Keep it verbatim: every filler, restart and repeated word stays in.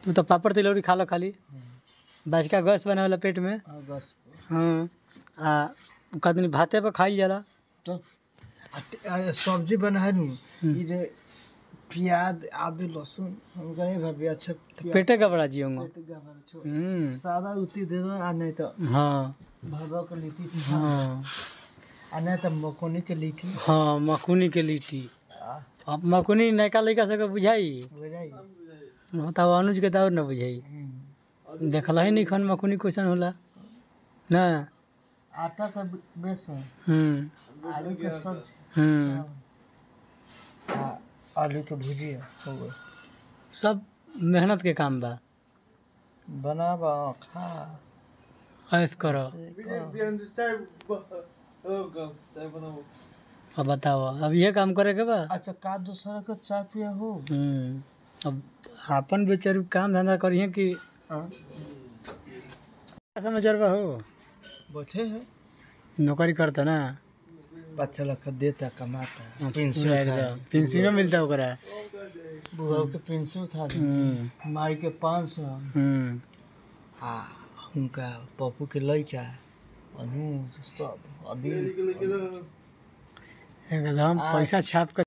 तू तो पापड़ तिलौरी खा लो खाली बचका गैस बने वाला पेट में। बस हाँ आ कदनी भाते पर खाई जाला तो सब्जी बना है नु ये प्याज आदि लहसुन हम कहीं भाभी अच्छा पेटे गबड़ा जी होंगे। हम्म सादा उती दे दो आ नहीं तो हाँ भरवा के लिट्टी हाँ आ नहीं तो मकोनी के लिट्टी। हाँ मकुनी के लिट्टी अब मकुनी नयका लड़का सबके बुझाई बताओ अनुज के तो न बुझाई देखल ही नहीं खन मकुनी क्वेश्चन होला ना आटा का बेसन हम्म आलू के सब्जी हम्म आलू के भुजिया हो गए सब मेहनत के काम बा बनावा खा ऐस करो। अब बताओ अब ये काम करे के बा। अच्छा का दूसरा का चाय पिया हो। हम्म अब अपन बेचारी काम धंधा करिए कि समाचार बा हो बैठे है नौकरी करता ना बच्चा लोग का देता कमाता पेंशन पेंशन मिलता ओकरा बुआ के पेंशन था माई के पाँच सौ हाँ उनका पप्पू के लड़का अनु सब अभी एकदम पैसा छाप कर